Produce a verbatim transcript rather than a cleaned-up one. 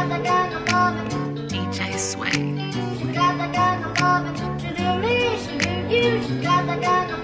that kind of loving. D J Sway. She's got that kind of loving. She do me, she do you. She's got that kind of